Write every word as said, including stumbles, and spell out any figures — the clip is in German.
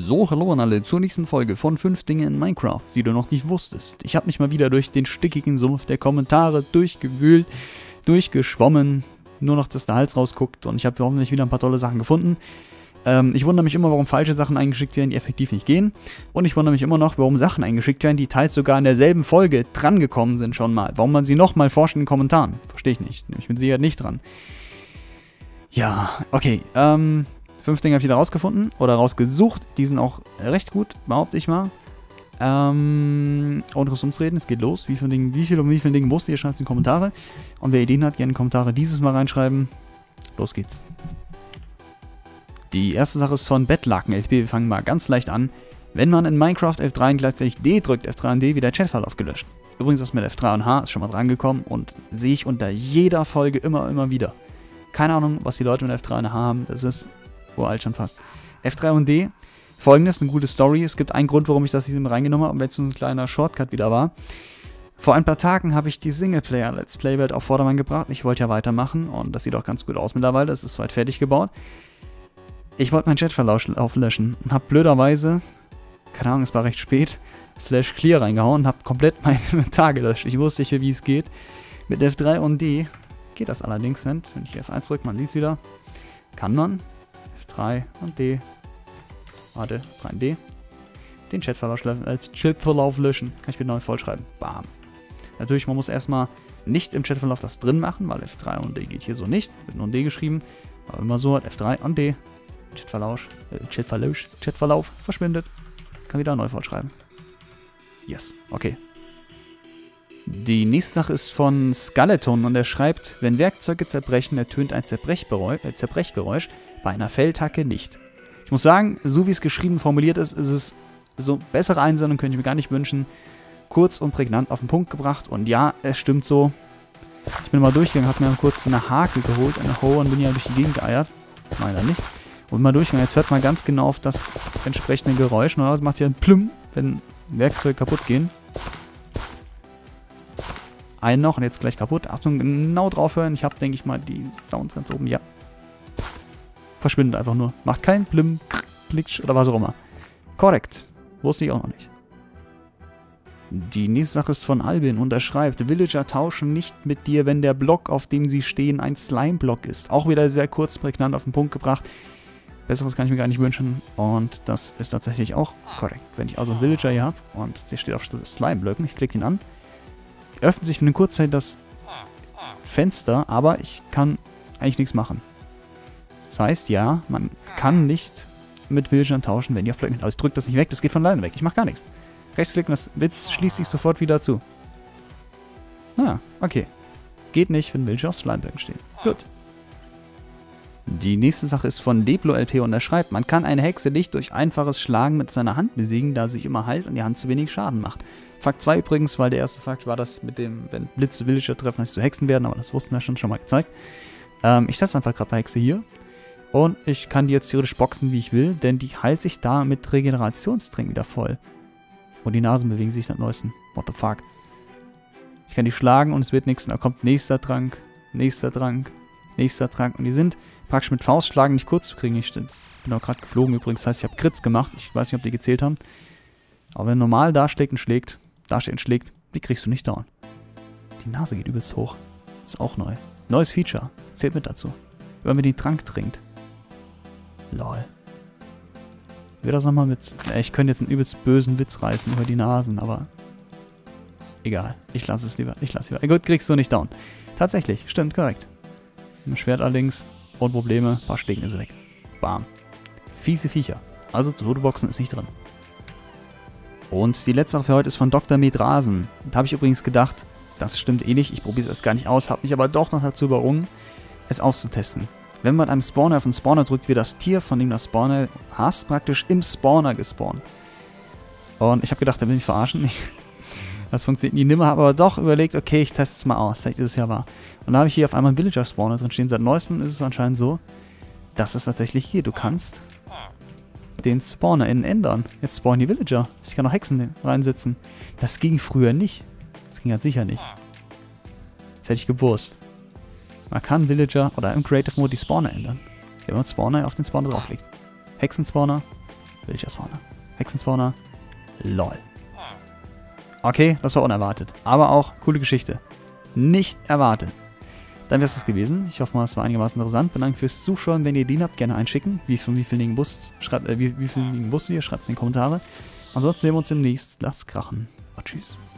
So, hallo an alle zur nächsten Folge von fünf Dinge in Minecraft, die du noch nicht wusstest. Ich habe mich mal wieder durch den stickigen Sumpf der Kommentare durchgewühlt, durchgeschwommen, nur noch, dass der Hals rausguckt und ich habe hoffentlich wieder ein paar tolle Sachen gefunden. Ähm, ich wundere mich immer, warum falsche Sachen eingeschickt werden, die effektiv nicht gehen. Und ich wundere mich immer noch, warum Sachen eingeschickt werden, die teils sogar in derselben Folge drangekommen sind schon mal. Warum man sie nochmal forscht in den Kommentaren. Verstehe ich nicht. Nehme ich mit Sicherheit nicht dran. Ja, okay. Ähm, fünf Dinge habe ich wieder rausgefunden oder rausgesucht. Die sind auch recht gut, behaupte ich mal. Ähm, ohne groß umzureden, es geht los. Wie viele Dinge, wie viele und wie viele Dinge wusst ihr? Schreibt es in die Kommentare. Und wer Ideen hat, gerne in die Kommentare dieses Mal reinschreiben. Los geht's. Die erste Sache ist von Bettlaken L P. Wir fangen mal ganz leicht an. Wenn man in Minecraft F drei gleichzeitig D drückt, F drei und D, wird der Chatverlauf gelöscht. Übrigens, das mit F drei und H ist schon mal drangekommen und sehe ich unter jeder Folge immer, immer wieder. Keine Ahnung, was die Leute mit F drei und H haben. Das ist uralt schon fast. F drei und D. Folgendes, eine gute Story. Es gibt einen Grund, warum ich das hier mit reingenommen habe, weil es so ein kleiner Shortcut wieder war. Vor ein paar Tagen habe ich die Singleplayer-Let's Play-Welt auf Vordermann gebracht. Ich wollte ja weitermachen und das sieht auch ganz gut aus mittlerweile. Es ist soweit fertig gebaut. Ich wollte meinen Chatverlauf löschen und habe blöderweise, keine Ahnung, es war recht spät, slash clear reingehauen und habe komplett mein Inventar gelöscht. Ich wusste nicht, wie es geht. Mit F drei und D geht das allerdings, wenn, wenn ich F eins drücke, man sieht es wieder, kann man F drei und D, warte, F drei und D, den Chatverlauf, äh, Chatverlauf löschen. Kann ich bitte neu vollschreiben. Bam. Natürlich, man muss erstmal nicht im Chatverlauf das drin machen, weil F drei und D geht hier so nicht. Wird nur ein D geschrieben. Aber immer so hat F drei und D. Chatverlauf, äh, Chatverlauf, Chatverlauf verschwindet. Kann wieder neu vollschreiben. Yes, okay. Die nächste Sache ist von Skeleton und er schreibt, wenn Werkzeuge zerbrechen, ertönt ein Zerbrechgeräusch, äh, Zerbrechgeräusch, bei einer Feldhacke nicht. Ich muss sagen, so wie es geschrieben formuliert ist, ist es so bessere Einsendung, könnte ich mir gar nicht wünschen. Kurz und prägnant auf den Punkt gebracht und ja, es stimmt so. Ich bin mal durchgegangen, habe mir kurz eine Hake geholt, eine Hoe und bin ja durch die Gegend geeiert. Meiner nicht. Und mal durchgegangen, jetzt hört man ganz genau auf das entsprechende Geräusch. Normalerweise macht hier ein Plüm, wenn Werkzeuge kaputt gehen. Einen noch und jetzt gleich kaputt. Achtung, genau drauf hören. Ich habe, denke ich mal, die Sounds ganz oben. Ja. Verschwindet einfach nur. Macht kein Plüm, Klitsch oder was auch immer. Korrekt. Wusste ich auch noch nicht. Die nächste Sache ist von Albin und er schreibt, Villager tauschen nicht mit dir, wenn der Block, auf dem sie stehen, ein Slime-Block ist. Auch wieder sehr kurz, prägnant auf den Punkt gebracht. Besseres kann ich mir gar nicht wünschen. Und das ist tatsächlich auch korrekt. Wenn ich also einen Villager hier habe und der steht auf Slime-Blöcken, ich klicke ihn an, öffnet sich für eine Kurzzeit das Fenster, aber ich kann eigentlich nichts machen. Das heißt, ja, man kann nicht mit Villagern tauschen, wenn die auf Blöcken sind. Also ich drücke das nicht weg, das geht von alleine weg. Ich mache gar nichts. Rechtsklicken, das Witz schließt sich sofort wieder zu. Naja, okay. Geht nicht, wenn Villager auf Slime-Blöcken stehen. Gut. Die nächste Sache ist von Leblo L P und er schreibt, man kann eine Hexe nicht durch einfaches Schlagen mit seiner Hand besiegen, da sie sich immer heilt und die Hand zu wenig Schaden macht. Fakt zwei übrigens, weil der erste Fakt war das mit dem, wenn Blitze Villager treffen, dass sie zu Hexen werden, aber das wussten wir schon, schon mal gezeigt. Ähm, ich teste einfach gerade bei Hexe hier und ich kann die jetzt theoretisch boxen, wie ich will, denn die heilt sich da mit Regenerationstrank wieder voll. Und die Nasen bewegen sich seit neuestem. What the fuck? Ich kann die schlagen und es wird nichts. Da kommt nächster Trank, nächster Trank, nächster Trank. Und die sind praktisch mit Faustschlagen nicht kurz zu kriegen. Ich bin auch gerade geflogen übrigens. Das heißt, ich habe Crits gemacht. Ich weiß nicht, ob die gezählt haben. Aber wenn normal da schlägt und schlägt, da steht und schlägt, die kriegst du nicht dauern. Die Nase geht übelst hoch. Ist auch neu. Neues Feature. Zählt mit dazu. Wenn man den Trank trinkt. Lol. Ich will das nochmal mit... Ich könnte jetzt einen übelst bösen Witz reißen über die Nasen, aber... Egal. Ich lasse es lieber. Ich lasse es lieber. Gut, kriegst du nicht down. Tatsächlich. Stimmt, korrekt. Ein Schwert allerdings. Und Probleme. Ein paar Schlägen ist weg. Bam. Fiese Viecher. Also, Todeboxen ist nicht drin. Und die letzte Sache für heute ist von Doktor Medrasen. Da habe ich übrigens gedacht, das stimmt eh nicht. Ich probiere es erst gar nicht aus. Habe mich aber doch noch dazu überrungen, es auszutesten. Wenn man mit einem Spawner auf den Spawner drückt, wird das Tier, von dem das Spawner hasst, praktisch im Spawner gespawnt. Und ich habe gedacht, da will ich mich verarschen. Ich, das funktioniert nie nimmer, habe aber doch überlegt, okay, ich teste es mal aus. Vielleicht ist es ja wahr. Und da habe ich hier auf einmal einen Villager-Spawner drin stehen. Seit neuestem ist es anscheinend so, dass es tatsächlich geht. Du kannst den Spawner innen ändern. Jetzt spawnen die Villager. Ich kann auch Hexen reinsetzen. Das ging früher nicht. Das ging halt sicher nicht. Das hätte ich gewusst. Man kann Villager oder im Creative Mode die Spawner ändern. Wenn man Spawner auf den Spawner drauflegt. Hexenspawner Villager-Spawner. Hexen-Spawner. Lol. Okay, das war unerwartet. Aber auch coole Geschichte. Nicht erwartet. Dann wäre es das gewesen. Ich hoffe mal, es war einigermaßen interessant. Bedankt fürs Zuschauen. Wenn ihr Ideen habt, gerne einschicken. Wie, von wie vielen Dingen wusst, schreibt, äh, wie, wie vielen Dingen wusstet ihr? Schreibt es in die Kommentare. Ansonsten sehen wir uns demnächst. Lasst krachen. Und tschüss.